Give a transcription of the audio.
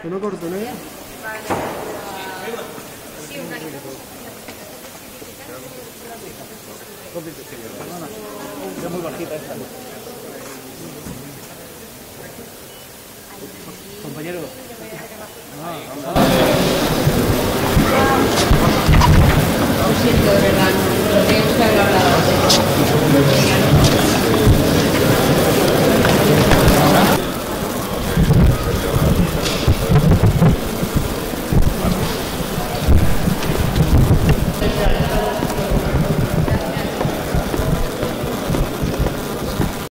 Que no corto, ¿no? Sí, una Es muy bajita esta. Compañero.